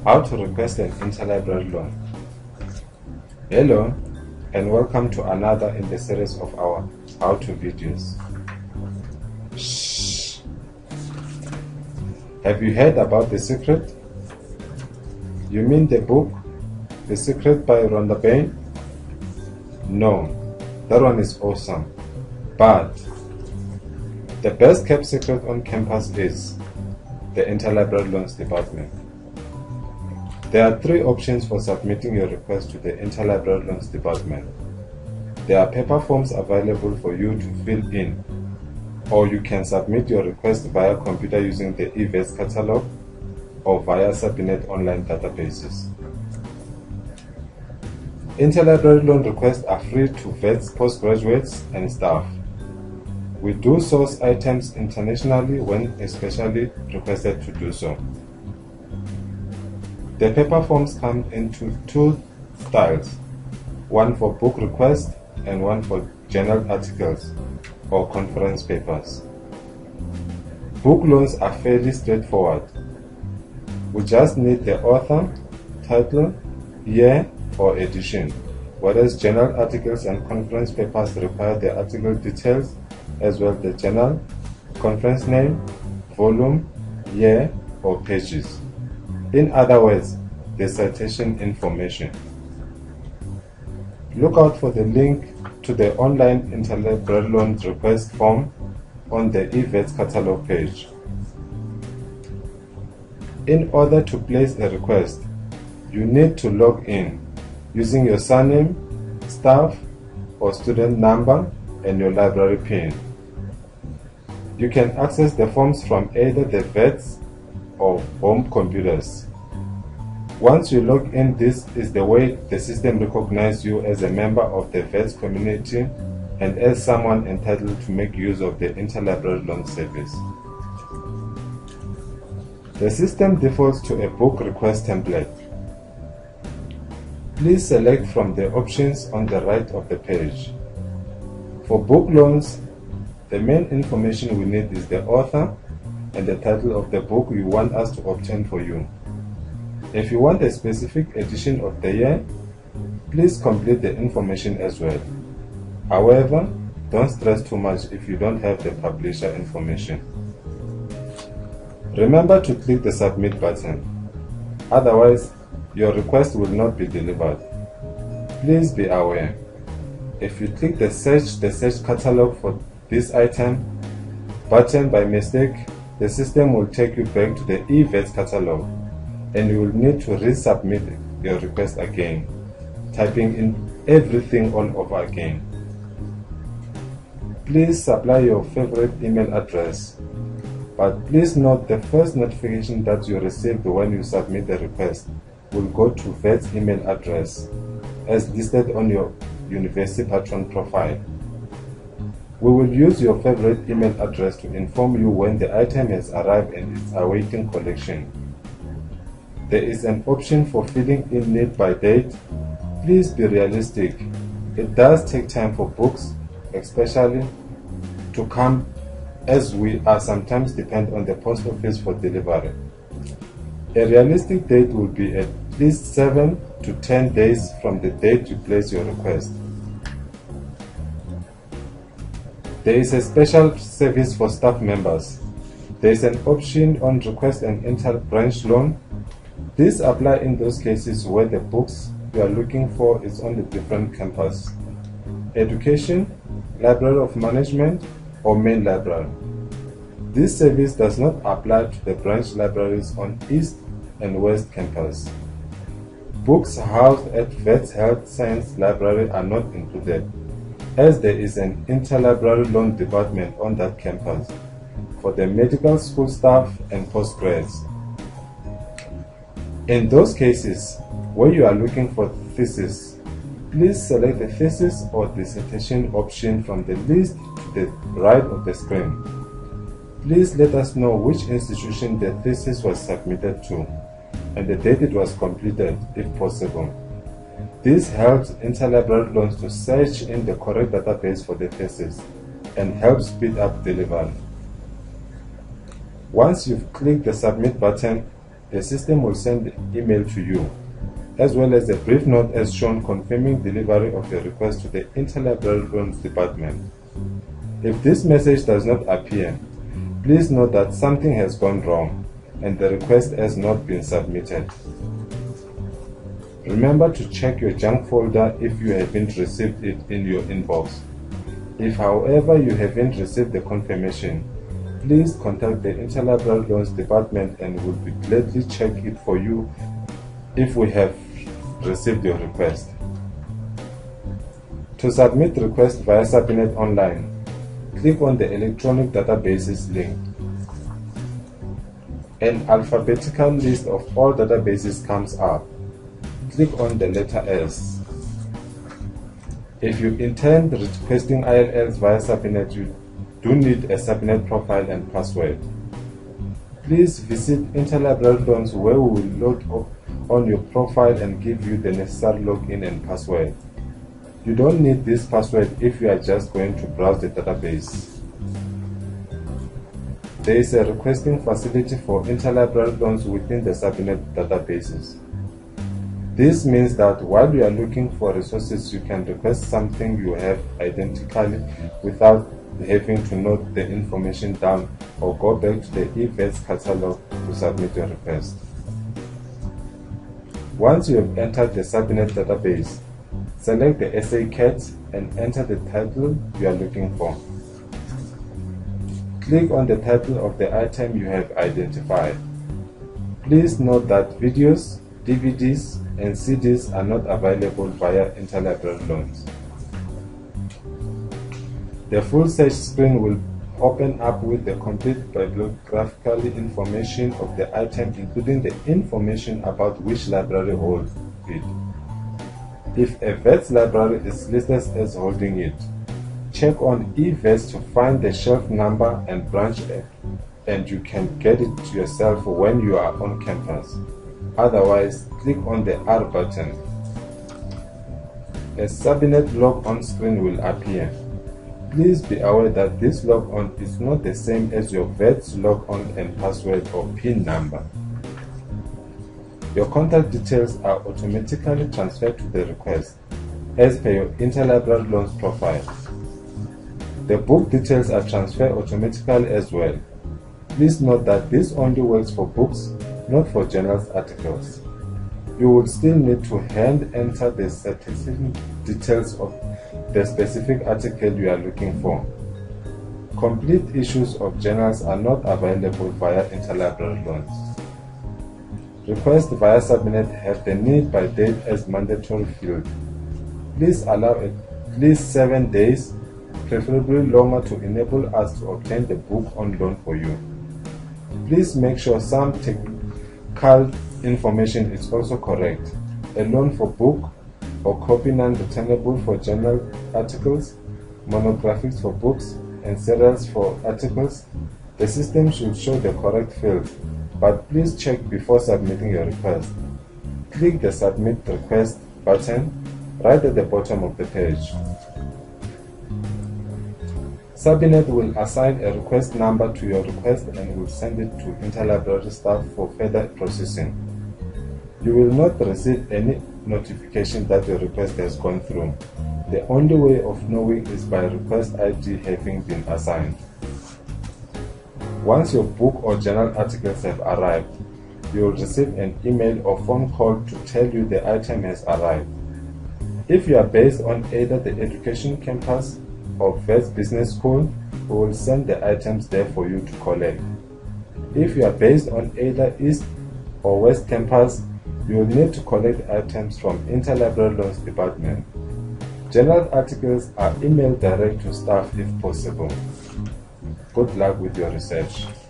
How to request an interlibrary loan. Hello and welcome to another in the series of our how-to videos. Shh. Have you heard about The Secret? You mean the book The Secret by Rhonda Byrne? No, that one is awesome, but the best kept secret on campus is the interlibrary loans department. There are three options for submitting your request to the interlibrary loans department. There are paper forms available for you to fill in, or you can submit your request via computer using the Wits catalog or via Subnet online databases. Interlibrary loan requests are free to vets, postgraduates, and staff. We do source items internationally when especially requested to do so. The paper forms come into two styles, one for book request and one for journal articles or conference papers. Book loans are fairly straightforward. We just need the author, title, year or edition, whereas journal articles and conference papers require the article details as well as the journal, conference name, volume, year or pages. In other words, the citation information. Look out for the link to the online interlibrary loan request form on the Wits catalog page. In order to place a request, you need to log in using your surname, staff or student number and your library PIN. You can access the forms from either the Wits or home computers. Once you log in, this is the way the system recognizes you as a member of the Wits community and as someone entitled to make use of the interlibrary loan service. The system defaults to a book request template. Please select from the options on the right of the page. For book loans, the main information we need is the author and the title of the book you want us to obtain for you. If you want a specific edition of the year, please complete the information as well. However, don't stress too much if you don't have the publisher information. Remember to click the submit button, otherwise your request will not be delivered. Please be aware, if you click the search catalog for this item button by mistake, the system will take you back to the Wits catalog and you will need to resubmit your request again, typing in everything all over again. Please supply your favorite email address, but please note the first notification that you received when you submit the request will go to Wits email address as listed on your university patron profile. We will use your favorite email address to inform you when the item has arrived and is awaiting collection. There is an option for filling in need by date. Please be realistic. It does take time for books, especially, to come, as we are sometimes depend on the post office for delivery. A realistic date will be at least 7 to 10 days from the date you place your request. There is a special service for staff members. There is an option on request an inter-branch loan. This applies in those cases where the books you are looking for is on a different campus, education, library of management, or main library. This service does not apply to the branch libraries on East and West campus. Books housed at Wits Health Science Library are not included, as there is an interlibrary loan department on that campus for the medical school staff and postgrads. In those cases where you are looking for thesis, please select the thesis or dissertation option from the list to the right of the screen. Please let us know which institution the thesis was submitted to and the date it was completed if possible. This helps interlibrary loans to search in the correct database for the thesis and helps speed up delivery. Once you've clicked the submit button, the system will send the email to you, as well as a brief note as shown confirming delivery of the request to the Interlibrary Loans Department. If this message does not appear, please note that something has gone wrong and the request has not been submitted. Remember to check your junk folder if you haven't received it in your inbox. If, however, you haven't received the confirmation, please contact the Interlibrary Loans Department and we'll be gladly check it for you if we have received your request. To submit request via Subnet Online, click on the electronic databases link. An alphabetical list of all databases comes up. Click on the letter S. If you intend requesting ILLs via Subnet, you do need a Subnet profile and password. Please visit Interlibrary Loans where we will load on your profile and give you the necessary login and password. You don't need this password if you are just going to browse the database. There is a requesting facility for Interlibrary Loans within the Subnet databases. This means that while you are looking for resources, you can request something you have identically without having to note the information down or go back to the Wits catalog to submit your request. Once you have entered the Subnet database, select the SACAT and enter the title you are looking for. Click on the title of the item you have identified. Please note that videos, DVDs, and CDs are not available via Interlibrary Loans. The full search screen will open up with the complete bibliographical information of the item, including the information about which library holds it. If a Wits library is listed as holding it, check on eVets to find the shelf number and branch, and you can get it yourself when you are on campus. Otherwise, click on the R button. A Subnet log-on screen will appear. Please be aware that this log-on is not the same as your Wits log-on and password or PIN number. Your contact details are automatically transferred to the request as per your Interlibrary Loans profile. The book details are transferred automatically as well. Please note that this only works for books, not for journals articles. You will still need to hand enter the citation details of the specific article you are looking for. Complete issues of journals are not available via Interlibrary Loans. Requests via Subnet have the need by date as mandatory field. Please allow at least 7 days, preferably longer, to enable us to obtain the book on loan for you. Please make sure some technical information is also correct. A loan for book or copy non-returnable for journal articles, monographics for books, and serials for articles. The system should show the correct field, but please check before submitting your request. Click the Submit Request button right at the bottom of the page. Subnet will assign a request number to your request and will send it to Interlibrary staff for further processing. You will not receive any notification that your request has gone through. The only way of knowing is by request ID having been assigned. Once your book or journal articles have arrived, you will receive an email or phone call to tell you the item has arrived. If you are based on either the education campus or Wits Business School, we will send the items there for you to collect. If you are based on either East or West campus, you will need to collect items from Interlibrary Loans Department. Journal articles are emailed direct to staff if possible. Good luck with your research.